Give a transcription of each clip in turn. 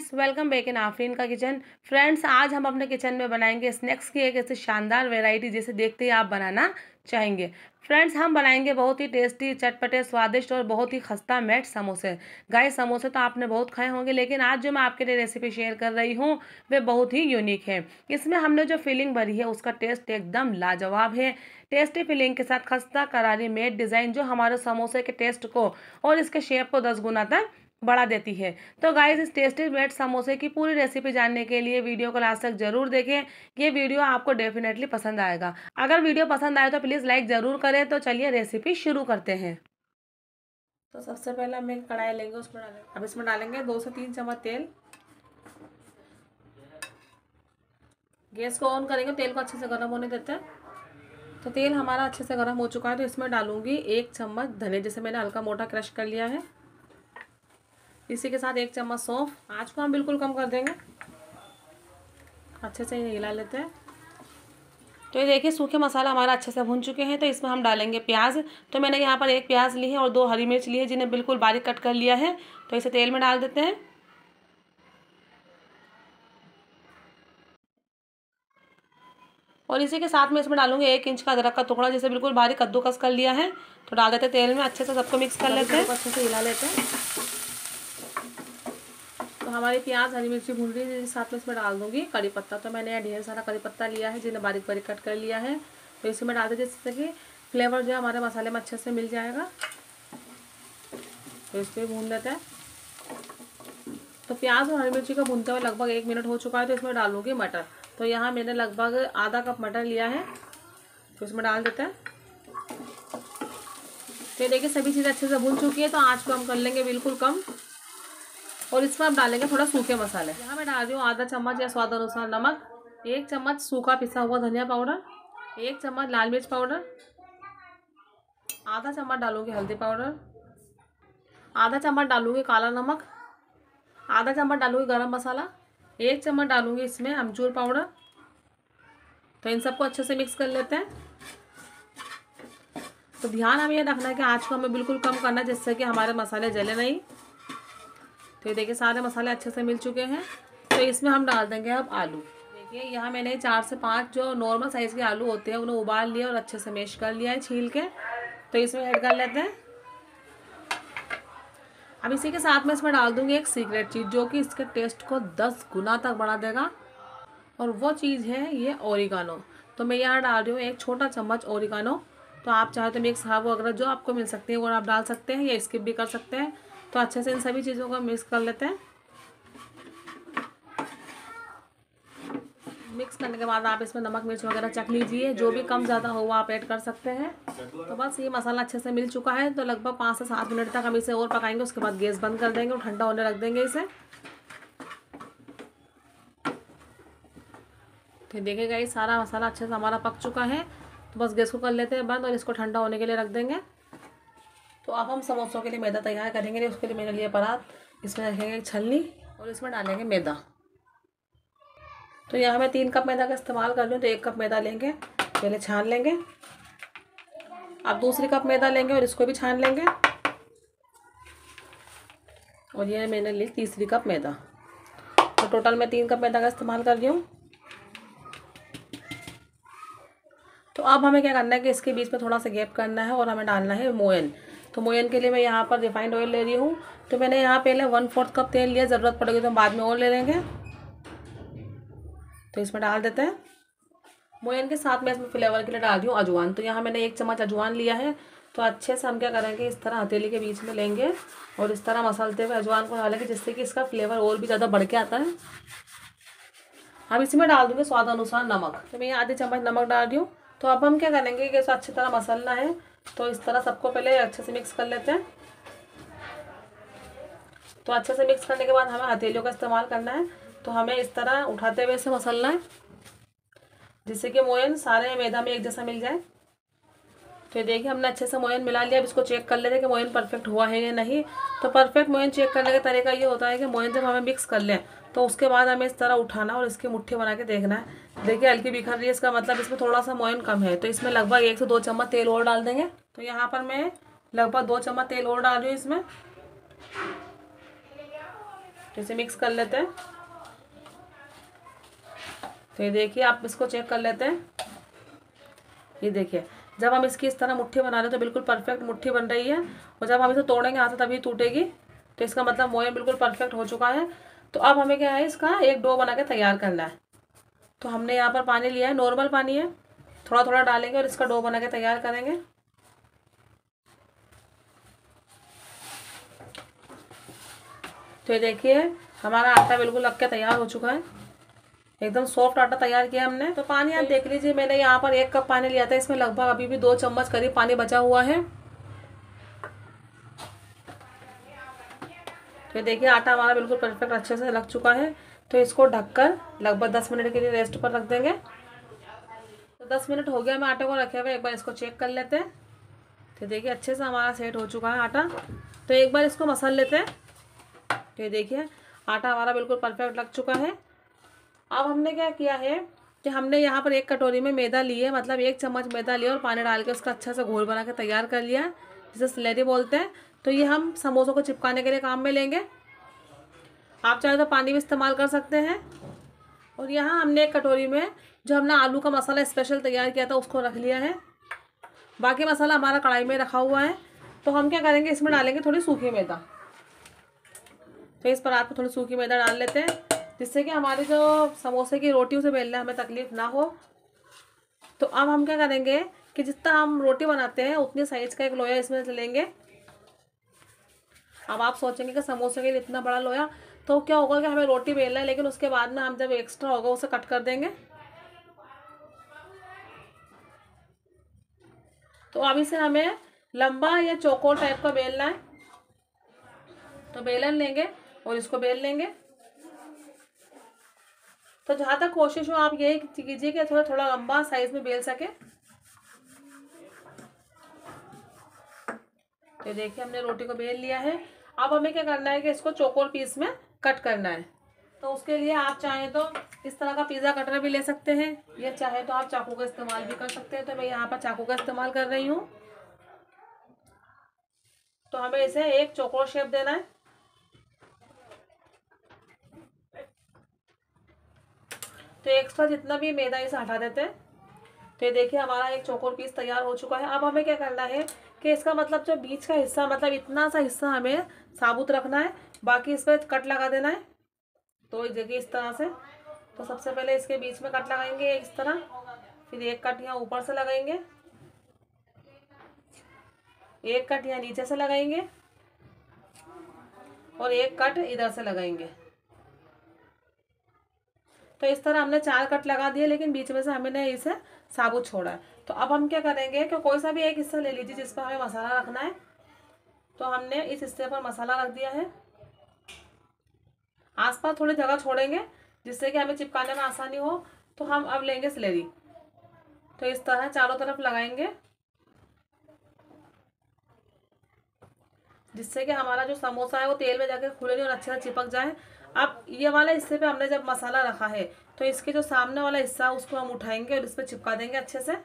Welcome back in Afreen का kitchen. Friends, आज हम अपने किचन में बनाएंगे स्नैक्स की एक ऐसी शानदार वैरायटी जिसे देखते ही आप बनाना चाहेंगे। फ्रेंड्स, हम बनाएंगे बहुत ही टेस्टी, चटपटे, स्वादिष्ट और बहुत ही खस्ता मैट समोसे। गाइस, समोसे तो आपने बहुत खाए होंगे, लेकिन आज जो मैं आपके लिए रेसिपी शेयर कर रही हूँ वे बहुत ही यूनिक है। इसमें हमने जो फिलिंग भरी है उसका टेस्ट एकदम लाजवाब है। टेस्टी फिलिंग के साथ खस्ता करारी मैट डिज़ाइन जो हमारे समोसे के टेस्ट को और इसके शेप को 10 गुना तक बढ़ा देती है। तो गाइस, इस टेस्टी ब्रेड समोसे की पूरी रेसिपी जानने के लिए वीडियो को लास्ट तक जरूर देखें। ये वीडियो आपको डेफिनेटली पसंद आएगा। अगर वीडियो पसंद आए तो प्लीज़ लाइक ज़रूर करें। तो चलिए रेसिपी शुरू करते हैं। तो सबसे पहले हम एक कढ़ाई लेंगे, उसमें डालेंगे, अब इसमें डालेंगे 2 से 3 चम्मच तेल। गैस को ऑन करेंगे, तेल को अच्छे से गर्म होने देते हैं। तो तेल हमारा अच्छे से गर्म हो चुका है, तो इसमें डालूंगी 1 चम्मच धनिया, जिसे मैंने हल्का मोटा क्रश कर लिया है। इसी के साथ 1 चम्मच सौंफ। आँच को हम बिल्कुल कम कर देंगे, अच्छे से इन्हें हिला लेते हैं। तो ये देखिए, सूखे मसाला हमारा अच्छे से भून चुके हैं। तो इसमें हम डालेंगे प्याज। तो मैंने यहाँ पर 1 प्याज ली है और 2 हरी मिर्च ली है, जिन्हें बिल्कुल बारीक कट कर लिया है। तो इसे तेल में डाल देते हैं। और इसी के साथ में इसमें डालूंगी 1 इंच का अदरक का टुकड़ा, जिसे बिल्कुल बारीक कद्दूकस कर लिया है। तो डाल देते हैं तेल में, अच्छे से सबको मिक्स कर लेते हैं, अच्छे से हिला लेते हैं। तो हमारी प्याज हरी मिर्ची भून रही है, साथ में इसमें डाल दूंगी कड़ी पत्ता। तो मैंने यहाँ ढेर सारा कड़ी पत्ता लिया है, जिन्हें बारीक बारीक कट कर लिया है। तो इसी में डाल देते, जिससे कि फ्लेवर जो है हमारे मसाले में अच्छे से मिल जाएगा। तो इसको भून लेते हैं। तो प्याज और हरी मिर्ची को भूनते हुए लगभग 1 मिनट हो चुका है। तो इसमें डालूंगी मटर। तो यहाँ मैंने लगभग आधा कप मटर लिया है, तो इसमें डाल देते हैं। तो देखिए, सभी चीज़ें अच्छे से भून चुकी है। तो आँच को हम कर लेंगे बिल्कुल कम। और इसमें हम डालेंगे थोड़ा सूखे मसाले। यहाँ मैं डाल रही हूँ आधा चम्मच या स्वाद अनुसार नमक, 1 चम्मच सूखा पिसा हुआ धनिया पाउडर, 1 चम्मच लाल मिर्च पाउडर, आधा चम्मच डालूंगी हल्दी पाउडर, आधा चम्मच डालूंगी काला नमक, आधा चम्मच डालूंगी गरम मसाला, 1 चम्मच डालूंगी इसमें अमचूर पाउडर। तो इन सबको अच्छे से मिक्स कर लेते हैं। तो ध्यान हमें ये रखना है कि आँच को हमें बिल्कुल कम करना है, जिससे कि हमारे मसाले जले नहीं। तो ये देखिए, सारे मसाले अच्छे से मिल चुके हैं। तो इसमें हम डाल देंगे अब आलू। देखिए, यहाँ मैंने 4 से 5 जो नॉर्मल साइज़ के आलू होते हैं उन्हें उबाल लिया और अच्छे से मैश कर लिया है छील के। तो इसमें ऐड कर लेते हैं। अब इसी के साथ में इसमें डाल दूँगी एक सीक्रेट चीज़, जो कि इसके टेस्ट को 10 गुना तक बढ़ा देगा। और वो चीज़ है ये ओरिगानो। तो मैं यहाँ डाल रही हूँ 1 छोटा चम्मच ओरिगानो। तो आप चाहे तो मिक्स हर्ब वगैरह जो आपको मिल सकती है वो आप डाल सकते हैं, या स्किप भी कर सकते हैं। तो अच्छे से इन सभी चीज़ों को मिक्स कर लेते हैं। मिक्स करने के बाद आप इसमें नमक मिर्च वगैरह चख लीजिए, जो भी कम ज़्यादा हो वो आप ऐड कर सकते हैं। तो बस ये मसाला अच्छे से मिल चुका है। तो लगभग 5 से 7 मिनट तक हम इसे और पकाएंगे। उसके बाद गैस बंद कर देंगे और ठंडा होने रख देंगे इसे। तो देखिएगा, ये सारा मसाला अच्छे से हमारा पक चुका है। तो बस गैस को कर लेते हैं बंद और इसको ठंडा होने के लिए रख देंगे। तो अब हम समोसों के लिए मैदा तैयार करेंगे। उसके लिए मैंने लिया परात, इसमें रखेंगे एक छलनी और इसमें डालेंगे मैदा। तो यहाँ मैं 3 कप मैदा का इस्तेमाल कर रही हूँ। तो 1 कप मैदा लेंगे, पहले छान लेंगे। अब दूसरी कप मैदा लेंगे और इसको भी छान लेंगे। और ये मैंने ली तीसरी कप मैदा। तो टोटल मैं 3 कप मैदा का इस्तेमाल कर रही हूँ। तो अब हमें क्या करना है कि इसके बीच में थोड़ा सा गैप करना है और हमें डालना है मोयन। तो मोयन के लिए मैं यहाँ पर रिफाइंड ऑयल ले रही हूँ। तो मैंने यहाँ पहले 1/4 कप तेल लिया, ज़रूरत पड़ेगी तो हम बाद में और ले लेंगे। तो इसमें डाल देते हैं मोयन के साथ में इसमें फ्लेवर के लिए डाल रही हूँ अजवाइन। तो यहाँ मैंने 1 चम्मच अजवाइन लिया है। तो अच्छे से हम क्या करेंगे, इस तरह हथेली के बीच में लेंगे और इस तरह मसलते हुए अजवाइन को डालेंगे, जिससे कि इसका फ्लेवर और भी ज़्यादा बढ़ के आता है। अब इसमें डाल दूँगे स्वाद अनुसार नमक। तो मैं यहाँ आधी चम्मच नमक डाल रही हूँ। तो अब हम क्या करेंगे कि इसे अच्छी तरह मसलना है। तो इस तरह सबको पहले अच्छे से मिक्स कर लेते हैं। तो अच्छे से मिक्स करने के बाद हमें हथेलियों का इस्तेमाल करना है। तो हमें इस तरह उठाते हुए इसे मसलना है, जिससे कि मोयन सारे मैदा में एक जैसा मिल जाए। तो ये देखिए, हमने अच्छे से मोयन मिला लिया। अब इसको चेक कर लेते हैं कि मोयन परफेक्ट हुआ है या नहीं। तो परफेक्ट मोयन चेक करने का तरीका ये होता है कि मोयन जब हमें मिक्स कर लें तो उसके बाद हमें इस तरह उठाना और इसकी मुट्ठी बना के देखना है। देखिए, हल्की बिखर रही है, इसका मतलब इसमें थोड़ा सा मोयन कम है। तो इसमें लगभग 1 से 2 चम्मच तेल और डाल देंगे। तो यहाँ पर मैं लगभग 2 चम्मच तेल और डाल रही हूँ इसमें। तो इसे मिक्स कर लेते हैं। तो ये देखिए, आप इसको चेक कर लेते हैं। ये देखिए, जब हम इसकी इस तरह मुट्ठी बना रहे हैं तो बिल्कुल परफेक्ट मुट्ठी बन रही है, और जब हम इसे तोड़ेंगे हाथ से तभी टूटेगी। तो इसका मतलब मोयन बिल्कुल परफेक्ट हो चुका है। तो अब हमें क्या है, इसका एक डो बना के तैयार करना है। तो हमने यहाँ पर पानी लिया है, नॉर्मल पानी है, थोड़ा थोड़ा डालेंगे और इसका डो बना के तैयार करेंगे। तो ये देखिए, हमारा आटा बिल्कुल लग के तैयार हो चुका है, एकदम सॉफ्ट आटा तैयार किया हमने। तो पानी आप देख लीजिए, मैंने यहाँ पर 1 कप पानी लिया था, इसमें लगभग अभी भी 2 चम्मच करीब पानी बचा हुआ है। तो ये देखिए, आटा हमारा बिल्कुल परफेक्ट अच्छे से लग चुका है। तो इसको ढककर लगभग 10 मिनट के लिए रेस्ट पर रख देंगे। तो 10 मिनट हो गया, मैं आटे को रखे हुए, एक बार इसको चेक कर लेते हैं। तो देखिए, अच्छे से हमारा सेट हो चुका है आटा। तो एक बार इसको मसल लेते हैं। तो ये देखिए, आटा हमारा बिल्कुल परफेक्ट लग चुका है। अब हमने क्या किया है कि हमने यहाँ पर 1 कटोरी में मैदा लिए, मतलब 1 चम्मच मैदा लिया और पानी डाल के उसका अच्छा सा घोल बना के तैयार कर लिया, जिसे स्लेरी बोलते हैं। तो ये हम समोसों को चिपकाने के लिए काम में लेंगे। आप चाहे तो पानी भी इस्तेमाल कर सकते हैं। और यहाँ हमने 1 कटोरी में जो हमने आलू का मसाला स्पेशल तैयार किया था उसको रख लिया है। बाकी मसाला हमारा कढ़ाई में रखा हुआ है। तो हम क्या करेंगे, इसमें डालेंगे थोड़ी सूखी मैदा। तो इस पर आप थोड़ी सूखी मैदा डाल लेते हैं, जिससे कि हमारी जो समोसे की रोटी उसे बेलने हमें तकलीफ ना हो। तो अब हम क्या करेंगे कि जितना हम रोटी बनाते हैं उतनी साइज का एक लोया इसमें लेंगे। अब आप सोचेंगे कि समोसे के लिए इतना बड़ा लोया, तो क्या होगा कि हमें रोटी बेलना है, लेकिन उसके बाद में हम जब एक्स्ट्रा होगा उसे कट कर देंगे। तो अब इसे हमें लंबा या चौकोर टाइप का बेलना है। तो बेलन लेंगे और इसको बेल लेंगे। तो जहाँ तक कोशिश हो आप यही कीजिए कि थोड़ा थोड़ा लंबा साइज में बेल सके। तो देखिए, हमने रोटी को बेल लिया है। अब हमें क्या करना है कि इसको चौकोर पीस में कट करना है। तो उसके लिए आप चाहें तो इस तरह का पिज़्ज़ा कटर भी ले सकते हैं, या चाहे तो आप चाकू का इस्तेमाल भी कर सकते हैं। तो मैं यहाँ पर चाकू का इस्तेमाल कर रही हूँ। तो हमें इसे एक चौकोर शेप देना है। तो एक्स्ट्रा जितना भी मैदा इसे हटा देते हैं। तो ये देखिए, हमारा एक चौकोर पीस तैयार हो चुका है। अब हमें क्या करना है कि इसका मतलब जो बीच का हिस्सा, मतलब इतना सा हिस्सा हमें साबुत रखना है, बाकी इस पर कट लगा देना है। तो देखिए, इस तरह से। तो सबसे पहले इसके बीच में कट लगाएंगे इस तरह, फिर एक कट यहाँ ऊपर से लगाएंगे, एक कट यहाँ नीचे से लगाएंगे, और एक कट इधर से लगाएंगे। तो इस तरह हमने 4 कट लगा दिए, लेकिन बीच में से हमने इसे साबुत छोड़ा है। तो अब हम क्या करेंगे कि कोई सा भी एक हिस्सा ले लीजिए जिस पर हमें मसाला रखना है। तो हमने इस हिस्से पर मसाला रख दिया है। आसपास थोड़ी जगह छोड़ेंगे जिससे कि हमें चिपकाने में आसानी हो। तो हम अब लेंगे स्लेरी। तो इस तरह चारों तरफ लगाएंगे, जिससे कि हमारा जो समोसा है वो तेल में जाकर खुले नहीं और अच्छे से चिपक जाए। अब ये वाला हिस्से पे हमने जब मसाला रखा है, तो इसके जो सामने वाला हिस्सा है उसको हम उठाएंगे और इस पर चिपका देंगे अच्छे से।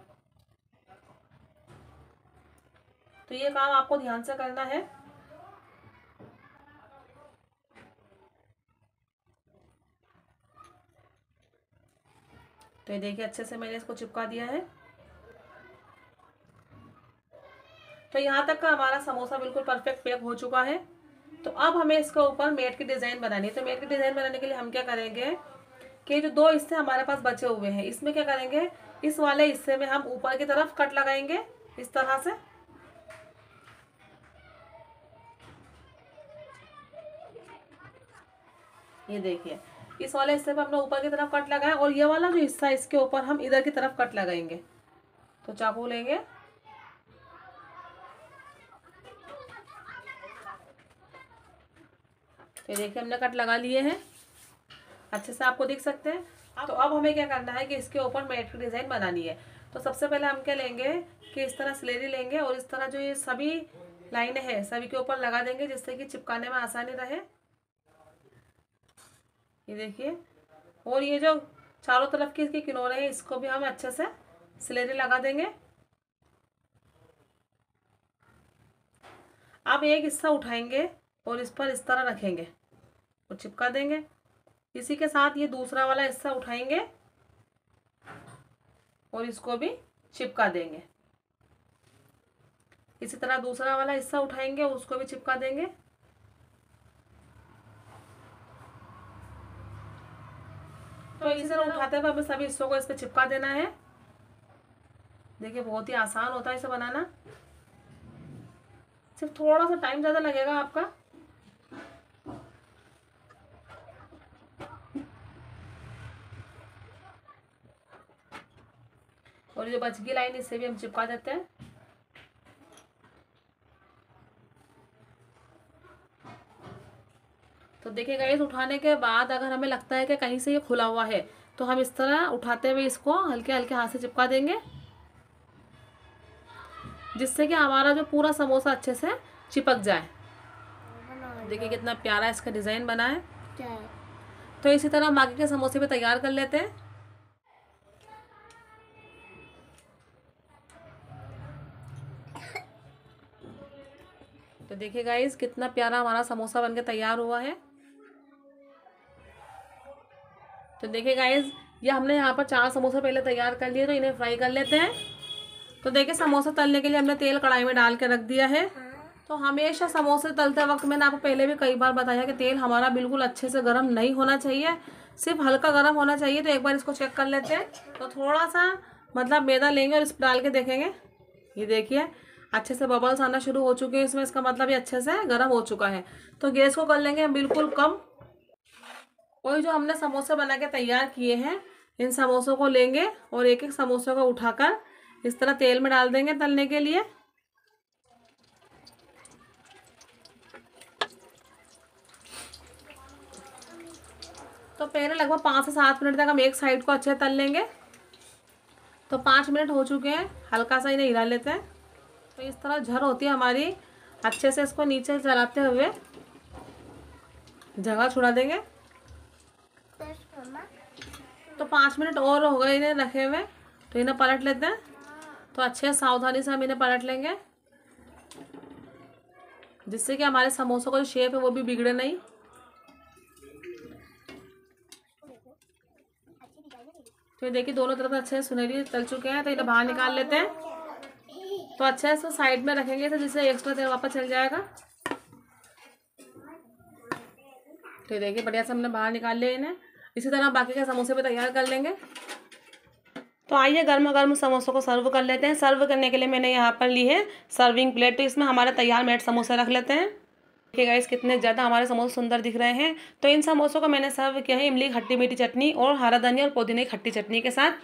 तो ये काम आपको ध्यान से करना है। तो ये देखिए, अच्छे से मैंने इसको चिपका दिया है। तो यहाँ तक का हमारा समोसा बिल्कुल परफेक्ट पैक हो चुका है। तो अब हमें इसके ऊपर मेट की डिज़ाइन बनानी है। तो मेट की डिज़ाइन बनाने के लिए हम क्या करेंगे कि जो 2 हिस्से हमारे पास बचे हुए हैं, इसमें क्या करेंगे, इस वाले हिस्से में हम ऊपर की तरफ कट लगाएंगे इस तरह से। ये देखिए, इस वाले हिस्से पे हमने ऊपर की तरफ कट लगाया, और ये वाला जो हिस्सा है इसके ऊपर हम इधर की तरफ कट लगाएंगे। तो चाकू लेंगे, ये देखिए हमने कट लगा लिए हैं, अच्छे से आपको दिख सकते हैं। तो अब हमें क्या करना है कि इसके ऊपर मैट की डिज़ाइन बनानी है। तो सबसे पहले हम क्या लेंगे कि इस तरह स्लेरी लेंगे और इस तरह जो ये सभी लाइनें हैं सभी के ऊपर लगा देंगे, जिससे कि चिपकाने में आसानी रहे। ये देखिए, और ये जो चारों तरफ की इसके किनारे हैं इसको भी हम अच्छे से स्लेरी लगा देंगे। अब एक हिस्सा उठाएंगे और इस पर इस तरह रखेंगे। और चिपका देंगे। इसी के साथ ये दूसरा वाला हिस्सा उठाएंगे और इसको भी चिपका देंगे। इसी तरह दूसरा वाला हिस्सा उठाएंगे और उसको भी चिपका देंगे। तो इसी तरह उठाते हुए हमें सभी हिस्सों को इस पे चिपका देना है। देखिए बहुत ही आसान होता है इसे बनाना, सिर्फ थोड़ा सा टाइम ज़्यादा लगेगा आपका। और जो बच गई लाइन इससे भी हम चिपका देते हैं। तो देखिए गाइस, उठाने के बाद अगर हमें लगता है कि कहीं से ये खुला हुआ है तो हम इस तरह उठाते हुए इसको हल्के हल्के हाथ से चिपका देंगे, जिससे कि हमारा जो पूरा समोसा अच्छे से चिपक जाए। देखिए कितना प्यारा इसका डिज़ाइन बना है। तो इसी तरह हम बाकी के समोसे भी तैयार कर लेते हैं। तो देखिए गाइस, कितना प्यारा हमारा समोसा बनके तैयार हुआ है। तो देखिए गाइस, ये हमने यहाँ पर 4 समोसे पहले तैयार कर लिए, तो इन्हें फ्राई कर लेते हैं। तो देखिए समोसा तलने के लिए हमने तेल कढ़ाई में डाल के रख दिया है। तो हमेशा समोसे तलते वक्त मैंने आपको पहले भी कई बार बताया कि तेल हमारा बिल्कुल अच्छे से गर्म नहीं होना चाहिए, सिर्फ हल्का गर्म होना चाहिए। तो एक बार इसको चेक कर लेते हैं। तो थोड़ा सा मतलब मैदा लेंगे और इस पर डाल के देखेंगे। ये देखिए अच्छे से बबल्स आना शुरू हो चुके हैं इसमें, इसका मतलब ये अच्छे से गर्म हो चुका है। तो गैस को कर लेंगे हम बिल्कुल कम। वही जो हमने समोसे बना के तैयार किए हैं, इन समोसों को लेंगे और एक एक समोसे को उठाकर इस तरह तेल में डाल देंगे तलने के लिए। तो पहले लगभग 5 से 7 मिनट तक हम एक साइड को अच्छे से तल लेंगे। तो 5 मिनट हो चुके हैं, हल्का सा इन्हें हिला लेते हैं। तो इस तरह झर होती है हमारी, अच्छे से इसको नीचे चलाते हुए जगह छुड़ा देंगे। तो 5 मिनट और हो गए इन्हें रखे हुए, तो इन्हें पलट लेते हैं। तो अच्छे सावधानी से हम इन्हें पलट लेंगे, जिससे कि हमारे समोसों का जो शेप है वो भी बिगड़े नहीं। तो देखिए दोनों तरफ अच्छे सुनहरी तल चुके हैं, तो इन्हें बाहर निकाल लेते हैं। तो अच्छे से साइड में रखेंगे तो जिससे एक्स्ट्रा तेल वापस चल जाएगा। तो देखिए बढ़िया से हमने बाहर निकाल लिया इन्हें। इसी तरह बाकी के समोसे भी तैयार कर लेंगे। तो आइए गर्मा गर्म समोसों को सर्व कर लेते हैं। सर्व करने के लिए मैंने यहाँ पर ली है सर्विंग प्लेट, तो इसमें हमारे तैयार मेड समोसे रख लेते हैं। देखिए गाइस कितने ज़्यादा हमारे समोसे सुंदर दिख रहे हैं। तो इन समोसों को मैंने सर्व किया है इमली खट्टी मीठी चटनी और हरा धनिया और पुदीने की खट्टी चटनी के साथ।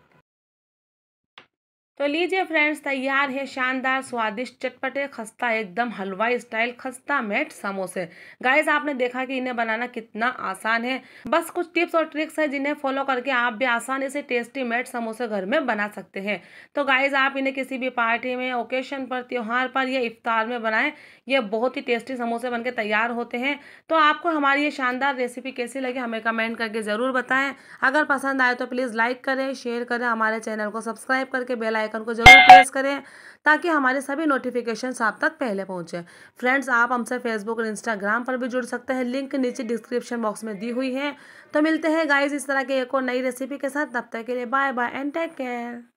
तो लीजिए फ्रेंड्स, तैयार है शानदार स्वादिष्ट चटपटे खस्ता एकदम हलवाई स्टाइल खस्ता मेट समोसे। गाइस आपने देखा कि इन्हें बनाना कितना आसान है। बस कुछ टिप्स और ट्रिक्स है जिन्हें फॉलो करके आप भी आसानी से टेस्टी मेट समोसे घर में बना सकते हैं। तो गाइस आप इन्हें किसी भी पार्टी में, ओकेशन पर, त्योहार पर या इफ्तार में बनाएं। ये बहुत ही टेस्टी समोसे बनके तैयार होते हैं। तो आपको हमारी ये शानदार रेसिपी कैसी लगी हमें कमेंट करके ज़रूर बताएं। अगर पसंद आए तो प्लीज़ लाइक करें, शेयर करें, हमारे चैनल को सब्सक्राइब करके बेल आइकन को जरूर प्रेस करें ताकि हमारे सभी नोटिफिकेशंस आप तक पहले पहुंचे। फ्रेंड्स आप हमसे फेसबुक और इंस्टाग्राम पर भी जुड़ सकते हैं, लिंक नीचे डिस्क्रिप्शन बॉक्स में दी हुई है। तो मिलते हैं गाइस इस तरह के एक और नई रेसिपी के साथ, तब तक के लिए bye bye and take care.